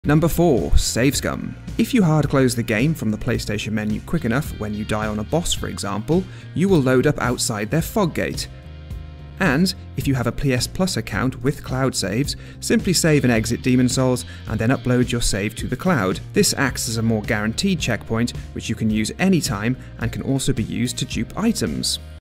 Number 4. Save Scum. If you hard close the game from the PlayStation menu quick enough when you die on a boss for example, you will load up outside their fog gate. And if you have a PS Plus account with cloud saves, simply save and exit Demon Souls and then upload your save to the cloud. This acts as a more guaranteed checkpoint which you can use anytime and can also be used to dupe items.